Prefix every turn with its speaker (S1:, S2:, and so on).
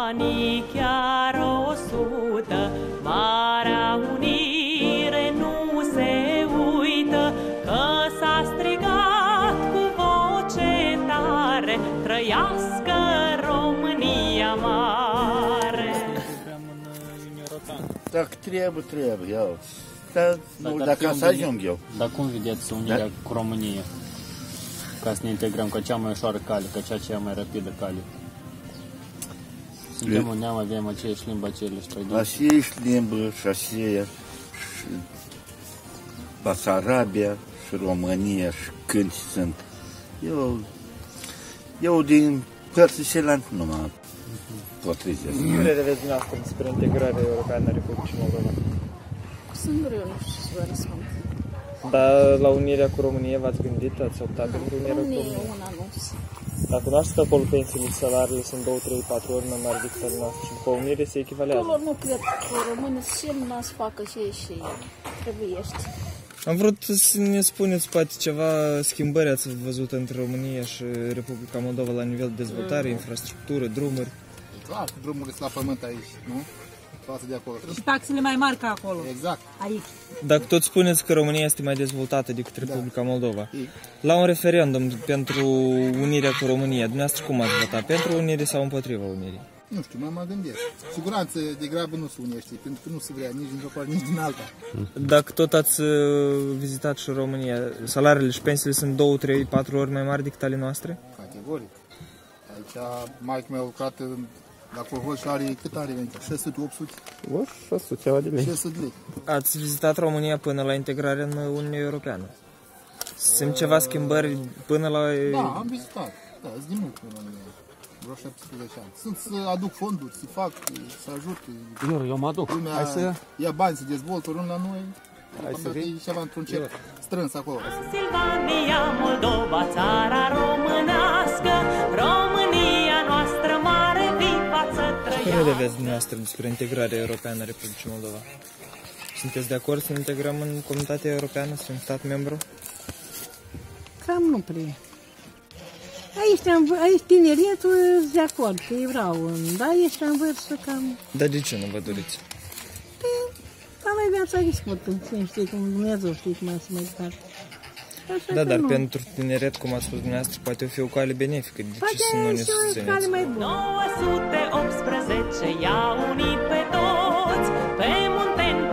S1: Banii chiar 100, Marea Unire nu se uită, că s-a strigat cu voce tare, trăiască România mare.
S2: Dacă trebuie, iau. Dar dacă să ajung eu.
S3: Dar cum vedeți unirea cu România? Ca să ne integrăm ca cea mai ușoară cale, ca cea mai rapidă cale. Suntem un neam, avem aceeași limbă, aceleași tradiții.
S2: Aceeași limbă și aceeași și Basarabia și România și când sunt. Eu din părții celelalte nu mă potrivesc.
S4: Ce părere aveți dumneavoastră despre integrarea europeană a Republicii Moldova?
S5: Singur eu nu știu să vă răspund.
S4: Dar la unirea cu România v-ați gândit? Ați optat pentru unirea cu România?
S5: Una nu.
S4: Dar cunoașteți că acolo pensiile și salariile sunt 2, 3, 4 ori mai mari decât ale noastre și după unire se echivalează?
S5: Acolo nu cred că românii și nu să facă și trebuiește.
S4: Am vrut să ne spuneți poate ceva schimbări ați văzut între România și Republica Moldova la nivel de dezvoltare, infrastructură, drumuri.
S6: Clar, drumurile sunt la pământ aici, nu? Față de acolo.
S7: Și taxele mai mari ca acolo.
S6: Exact.
S7: Aici.
S4: Dacă tot spuneți că România este mai dezvoltată decât Republica Moldova, la un referendum pentru unirea cu România, dumneavoastră cum ați votat? Pentru unire sau împotriva unirii?
S6: Nu știu, mă gândesc. Siguranță de grabă nu se unește, pentru că nu se vrea nici dintr-o parte, nici din alta.
S4: Dacă tot ați vizitat și România, salariile și pensiile sunt 2, 3, 4 ori mai mari decât ale noastre?
S6: Categoric. Aici maică mea a lucrat la colhoz și are, cât are venit? 600, 800?
S4: 600 ceva de lei.
S6: 600 de lei.
S4: Ați vizitat România până la integrarea în Uniunea Europeană? Simt ceva schimbări până la...
S6: Da, am vizitat. Da, sunt din mult în România. Vreo 17 ani. Sunt să aduc fonduri, să fac, să ajut.
S3: Eu mă aduc.
S6: Lumea ia bani, să dezvoltă, ori la noi. E ceva într-un cer strâns acolo.
S1: Silvania, Moldova, țara românească, România noastră mare, viva să trăiască.
S4: Care aveți dumneavoastră despre integrarea europeană a Republicii Moldova? Sunteți de acord să ne integrăm în Comunitatea Europeană, să fim stat membru?
S7: Cam nu prea. Aici tineretul sunt de acord că ei vreau, dar aici în vârstă cam...
S4: Dar de ce nu vă doriți?
S7: Dar mai viața discută, cine știe cum Dumnezeu știe cum să mai departe.
S4: Da, dar pentru tineret, cum ați spus dumneavoastră, poate fi o cale benefică. De ce să nu ne susțineți?
S1: 918 i-a unit pe toți, pe munte